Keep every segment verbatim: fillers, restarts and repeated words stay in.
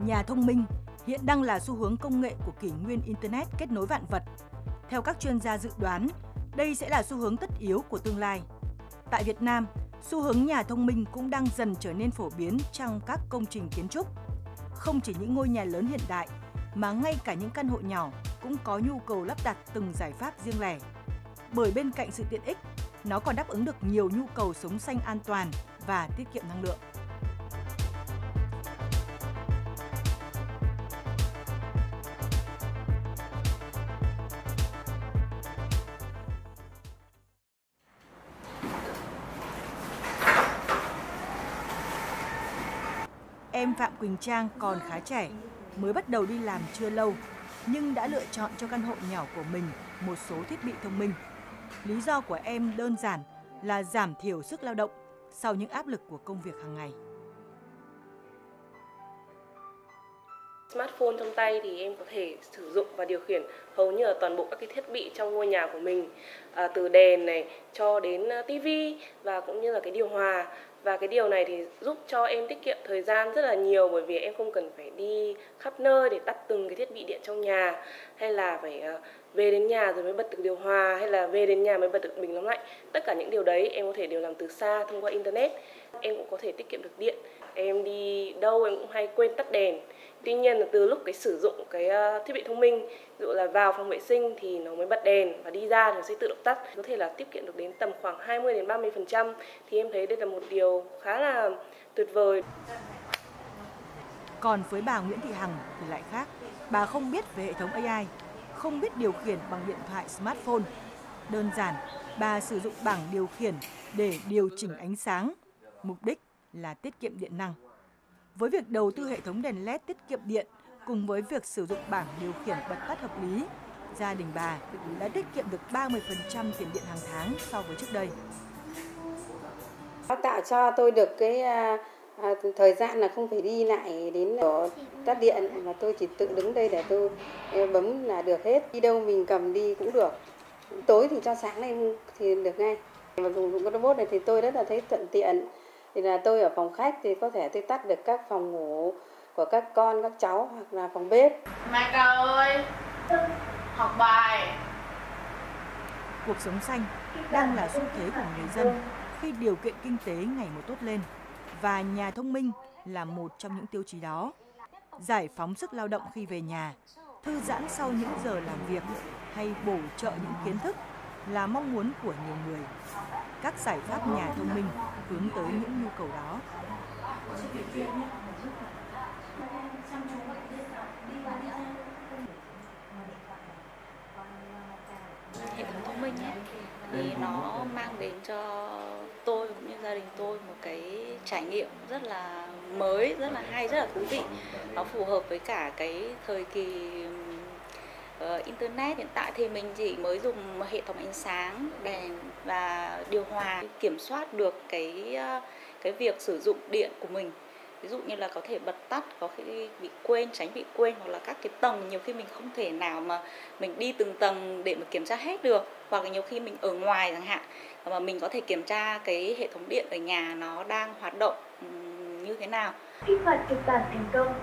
Nhà thông minh hiện đang là xu hướng công nghệ của kỷ nguyên Internet kết nối vạn vật. Theo các chuyên gia dự đoán, đây sẽ là xu hướng tất yếu của tương lai. Tại Việt Nam, xu hướng nhà thông minh cũng đang dần trở nên phổ biến trong các công trình kiến trúc. Không chỉ những ngôi nhà lớn hiện đại, mà ngay cả những căn hộ nhỏ cũng có nhu cầu lắp đặt từng giải pháp riêng lẻ. Bởi bên cạnh sự tiện ích, nó còn đáp ứng được nhiều nhu cầu sống xanh an toàn và tiết kiệm năng lượng. Em Phạm Quỳnh Trang còn khá trẻ, mới bắt đầu đi làm chưa lâu, nhưng đã lựa chọn cho căn hộ nhỏ của mình một số thiết bị thông minh. Lý do của em đơn giản là giảm thiểu sức lao động sau những áp lực của công việc hàng ngày. Smartphone trong tay thì em có thể sử dụng và điều khiển hầu như là toàn bộ các cái thiết bị trong ngôi nhà của mình, à, từ đèn này cho đến tivi và cũng như là cái điều hòa. Và cái điều này thì giúp cho em tiết kiệm thời gian rất là nhiều, bởi vì em không cần phải đi khắp nơi để tắt từng cái thiết bị điện trong nhà, hay là phải về đến nhà rồi mới bật được điều hòa, hay là về đến nhà mới bật được bình nóng lạnh. Tất cả những điều đấy em có thể đều làm từ xa thông qua Internet. Em cũng có thể tiết kiệm được điện. Em đi đâu em cũng hay quên tắt đèn. Tuy nhiên là từ lúc cái sử dụng cái thiết bị thông minh, ví dụ là vào phòng vệ sinh thì nó mới bật đèn và đi ra thì nó sẽ tự động tắt, có thể là tiết kiệm được đến tầm khoảng hai mươi đến ba mươi phần trăm, thì em thấy đây là một điều khá là tuyệt vời. Còn với bà Nguyễn Thị Hằng thì lại khác. Bà không biết về hệ thống a i, không biết điều khiển bằng điện thoại smartphone. Đơn giản, bà sử dụng bảng điều khiển để điều chỉnh ánh sáng, mục đích là tiết kiệm điện năng. Với việc đầu tư hệ thống đèn led tiết kiệm điện cùng với việc sử dụng bảng điều khiển bật tắt hợp lý, gia đình bà đã tiết kiệm được ba mươi phần trăm tiền điện hàng tháng so với trước đây. Nó tạo cho tôi được cái à, à, thời gian là không phải đi lại đến chỗ tắt điện, mà tôi chỉ tự đứng đây để tôi bấm là được hết. Đi đâu mình cầm đi cũng được. Tối thì cho sáng lên thì được ngay. Và dùng dụng cái robot này thì tôi rất là thấy thuận tiện. Thì là tôi ở phòng khách thì có thể tôi tắt được các phòng ngủ của các con, các cháu hoặc là phòng bếp. Mai Ca ơi, học bài. Cuộc sống xanh đang là xu thế của người dân khi điều kiện kinh tế ngày một tốt lên, và nhà thông minh là một trong những tiêu chí đó. Giải phóng sức lao động khi về nhà, thư giãn sau những giờ làm việc hay bổ trợ những kiến thức là mong muốn của nhiều người. Các giải pháp nhà thông minh hướng tới những nhu cầu đó. Hệ thống thông minh ấy, thì nó mang đến cho tôi cũng như gia đình tôi một cái trải nghiệm rất là mới, rất là hay, rất là thú vị. Nó phù hợp với cả cái thời kỳ uh, Internet. Hiện tại thì mình chỉ mới dùng hệ thống ánh sáng, đèn và điều hòa, kiểm soát được cái, uh, cái việc sử dụng điện của mình. Ví dụ như là có thể bật tắt, có khi bị quên, tránh bị quên, hoặc là các cái tầng nhiều khi mình không thể nào mà mình đi từng tầng để mà kiểm tra hết được, hoặc là nhiều khi mình ở ngoài chẳng hạn mà mình có thể kiểm tra cái hệ thống điện ở nhà nó đang hoạt động như thế nào. Kỹ thuật kịch bản thành công.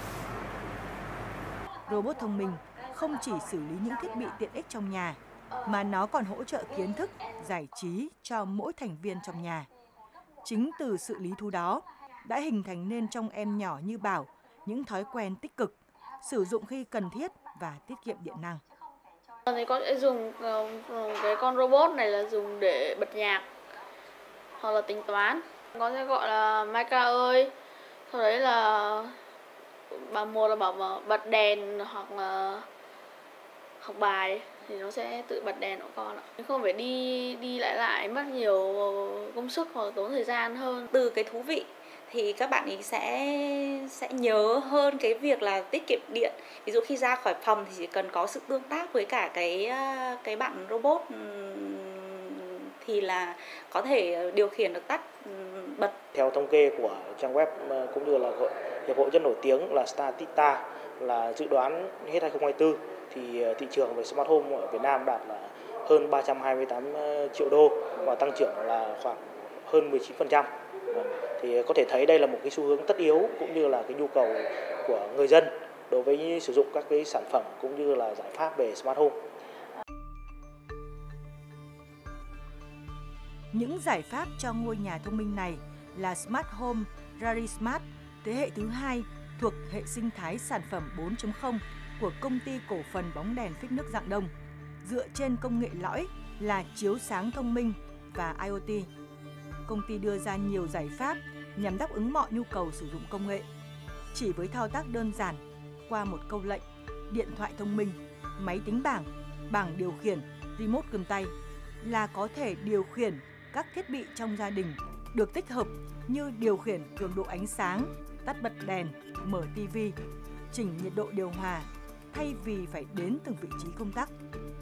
Robot thông minh không chỉ xử lý những thiết bị tiện ích trong nhà, mà nó còn hỗ trợ kiến thức, giải trí cho mỗi thành viên trong nhà. Chính từ sự lý thú đó đã hình thành nên trong em nhỏ như Bảo những thói quen tích cực, sử dụng khi cần thiết và tiết kiệm điện năng. Thì con sẽ dùng cái con robot này là dùng để bật nhạc hoặc là tính toán. Con sẽ gọi là Mai Ca ơi, sau đấy là bà một là bảo mà bật đèn hoặc là học bài thì nó sẽ tự bật đèn của con ạ. Không phải đi đi lại lại mất nhiều công sức hoặc tốn thời gian hơn. Từ cái thú vị thì các bạn ấy sẽ sẽ nhớ hơn cái việc là tiết kiệm điện. Ví dụ khi ra khỏi phòng thì chỉ cần có sự tương tác với cả cái cái bạn robot thì là có thể điều khiển được tắt bật. Theo thống kê của trang web cũng như là hiệp hội rất nổi tiếng là Statista, là dự đoán hết hai không hai tư thì thị trường về smart home ở Việt Nam đạt là hơn ba trăm hai mươi tám triệu đô và tăng trưởng là khoảng hơn mười chín phần trăm. Thì có thể thấy đây là một cái xu hướng tất yếu cũng như là cái nhu cầu của người dân đối với sử dụng các cái sản phẩm cũng như là giải pháp về smart home. Những giải pháp cho ngôi nhà thông minh này là Smart Home RariSmart thế hệ thứ hai thuộc hệ sinh thái sản phẩm bốn chấm không của công ty cổ phần bóng đèn phích nước Rạng Đông, dựa trên công nghệ lõi là chiếu sáng thông minh và i o tê. Công ty đưa ra nhiều giải pháp nhằm đáp ứng mọi nhu cầu sử dụng công nghệ. Chỉ với thao tác đơn giản qua một câu lệnh, điện thoại thông minh, máy tính bảng, bảng điều khiển, remote cầm tay là có thể điều khiển các thiết bị trong gia đình được tích hợp như điều khiển cường độ ánh sáng, tắt bật đèn, mở tivi, chỉnh nhiệt độ điều hòa thay vì phải đến từng vị trí công tắc.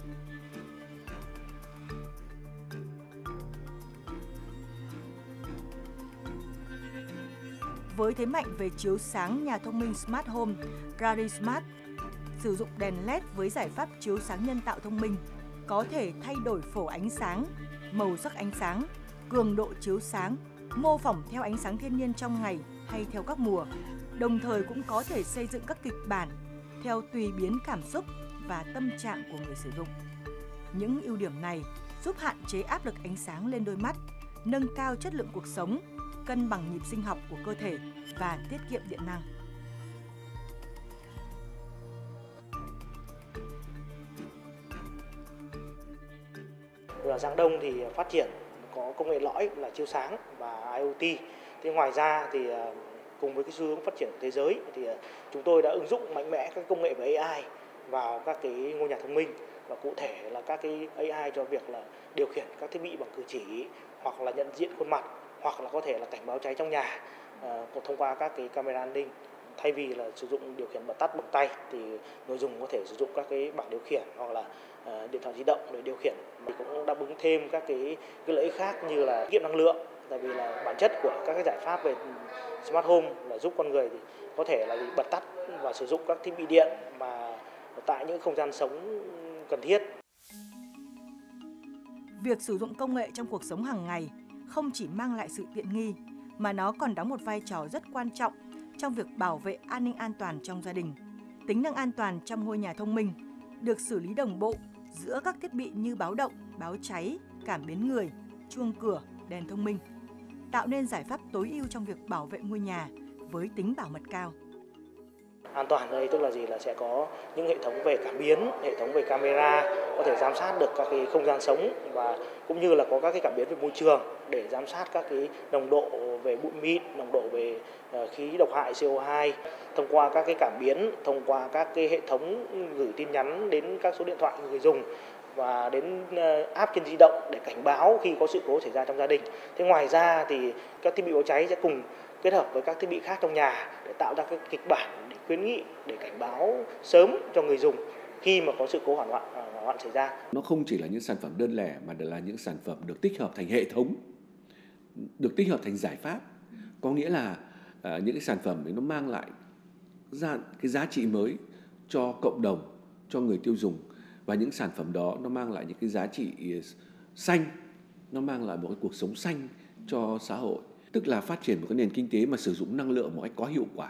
Với thế mạnh về chiếu sáng nhà thông minh Smart Home RariSmart, sử dụng đèn led với giải pháp chiếu sáng nhân tạo thông minh, có thể thay đổi phổ ánh sáng, màu sắc ánh sáng, cường độ chiếu sáng, mô phỏng theo ánh sáng thiên nhiên trong ngày hay theo các mùa, đồng thời cũng có thể xây dựng các kịch bản theo tùy biến cảm xúc và tâm trạng của người sử dụng. Những ưu điểm này giúp hạn chế áp lực ánh sáng lên đôi mắt, nâng cao chất lượng cuộc sống, cân bằng nhịp sinh học của cơ thể và tiết kiệm điện năng. Ở Rạng Đông thì phát triển có công nghệ lõi là chiếu sáng và i o tê. Thế ngoài ra thì cùng với cái xu hướng phát triển của thế giới thì chúng tôi đã ứng dụng mạnh mẽ các công nghệ về a i vào các cái ngôi nhà thông minh, và cụ thể là các cái a i cho việc là điều khiển các thiết bị bằng cử chỉ, hoặc là nhận diện khuôn mặt, hoặc là có thể là cảnh báo cháy trong nhà uh, thông qua các cái camera an ninh. Thay vì là sử dụng điều khiển bật tắt bằng tay thì người dùng có thể sử dụng các cái bảng điều khiển hoặc là uh, điện thoại di động để điều khiển. Thì cũng đáp ứng thêm các cái, cái lợi ích khác như là tiết kiệm năng lượng. Tại vì là bản chất của các cái giải pháp về smart home là giúp con người thì có thể là bật tắt và sử dụng các thiết bị điện mà tại những không gian sống cần thiết. Việc sử dụng công nghệ trong cuộc sống hàng ngày không chỉ mang lại sự tiện nghi, mà nó còn đóng một vai trò rất quan trọng trong việc bảo vệ an ninh an toàn trong gia đình. Tính năng an toàn trong ngôi nhà thông minh được xử lý đồng bộ giữa các thiết bị như báo động, báo cháy, cảm biến người, chuông cửa, đèn thông minh, tạo nên giải pháp tối ưu trong việc bảo vệ ngôi nhà với tính bảo mật cao. An toàn đây tức là gì? Là sẽ có những hệ thống về cảm biến, hệ thống về camera có thể giám sát được các cái không gian sống, và cũng như là có các cái cảm biến về môi trường để giám sát các cái nồng độ về bụi mịn, nồng độ về khí độc hại xê o hai thông qua các cái cảm biến, thông qua các cái hệ thống gửi tin nhắn đến các số điện thoại người dùng và đến app trên di động để cảnh báo khi có sự cố xảy ra trong gia đình. Thế ngoài ra thì các thiết bị báo cháy sẽ cùng kết hợp với các thiết bị khác trong nhà để tạo ra các kịch bản để khuyến nghị, để cảnh báo sớm cho người dùng khi mà có sự cố hỏa hoạn, hỏa hoạn xảy ra. Nó không chỉ là những sản phẩm đơn lẻ mà là những sản phẩm được tích hợp thành hệ thống, được tích hợp thành giải pháp. Có nghĩa là uh, những cái sản phẩm ấy nó mang lại ra cái giá trị mới cho cộng đồng, cho người tiêu dùng, và những sản phẩm đó nó mang lại những cái giá trị xanh, nó mang lại một cái cuộc sống xanh cho xã hội, tức là phát triển một cái nền kinh tế mà sử dụng năng lượng một cách có hiệu quả.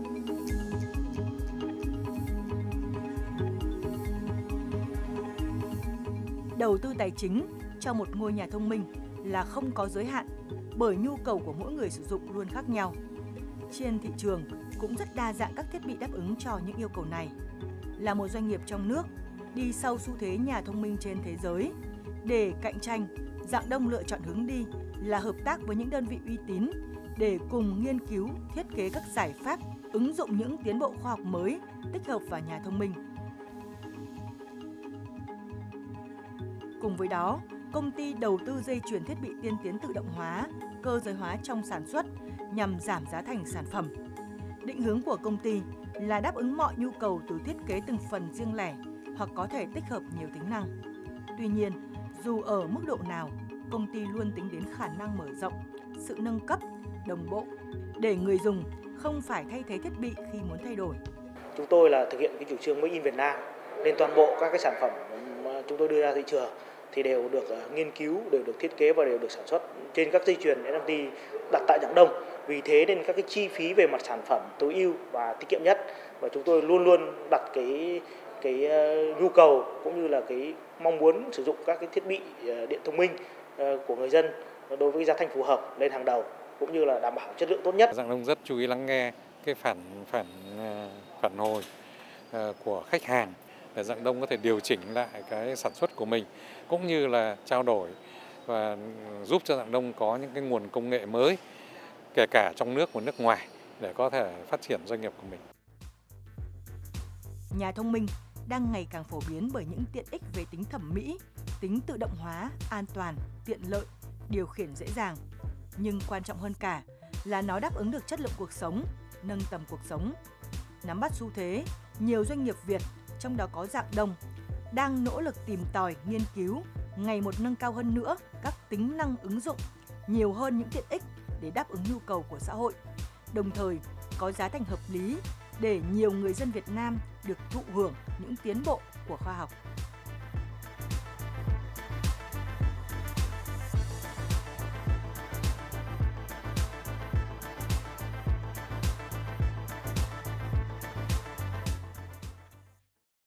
Đầu tư tài chính cho một ngôi nhà thông minh là không có giới hạn, bởi nhu cầu của mỗi người sử dụng luôn khác nhau. Trên thị trường cũng rất đa dạng các thiết bị đáp ứng cho những yêu cầu này. Là một doanh nghiệp trong nước, đi sau xu thế nhà thông minh trên thế giới, để cạnh tranh, Rạng Đông lựa chọn hướng đi là hợp tác với những đơn vị uy tín để cùng nghiên cứu, thiết kế các giải pháp, ứng dụng những tiến bộ khoa học mới tích hợp vào nhà thông minh. Cùng với đó, công ty đầu tư dây chuyền thiết bị tiên tiến tự động hóa, cơ giới hóa trong sản xuất nhằm giảm giá thành sản phẩm. Định hướng của công ty là đáp ứng mọi nhu cầu từ thiết kế từng phần riêng lẻ hoặc có thể tích hợp nhiều tính năng. Tuy nhiên, dù ở mức độ nào, công ty luôn tính đến khả năng mở rộng, sự nâng cấp, đồng bộ để người dùng không phải thay thế thiết bị khi muốn thay đổi. Chúng tôi là thực hiện cái chủ trương Make in Việt Nam, nên toàn bộ các cái sản phẩm mà chúng tôi đưa ra thị trường thì đều được nghiên cứu, đều được thiết kế và đều được sản xuất trên các dây chuyền ét em tê đặt tại Rạng Đông. Vì thế nên các cái chi phí về mặt sản phẩm tối ưu và tiết kiệm nhất, và chúng tôi luôn luôn đặt cái cái nhu cầu cũng như là cái mong muốn sử dụng các cái thiết bị điện thông minh của người dân đối với giá thành phù hợp lên hàng đầu, cũng như là đảm bảo chất lượng tốt nhất. Rạng Đông rất chú ý lắng nghe cái phản phản phản hồi của khách hàng để Rạng Đông có thể điều chỉnh lại cái sản xuất của mình, cũng như là trao đổi và giúp cho Rạng Đông có những cái nguồn công nghệ mới, kể cả trong nước và nước ngoài, để có thể phát triển doanh nghiệp của mình. Nhà thông minh đang ngày càng phổ biến bởi những tiện ích về tính thẩm mỹ, tính tự động hóa, an toàn, tiện lợi, điều khiển dễ dàng. Nhưng quan trọng hơn cả là nó đáp ứng được chất lượng cuộc sống, nâng tầm cuộc sống. Nắm bắt xu thế, nhiều doanh nghiệp Việt, trong đó có Rạng Đông, đang nỗ lực tìm tòi, nghiên cứu, ngày một nâng cao hơn nữa các tính năng ứng dụng, nhiều hơn những tiện ích để đáp ứng nhu cầu của xã hội, đồng thời có giá thành hợp lý để nhiều người dân Việt Nam được thụ hưởng những tiến bộ của khoa học.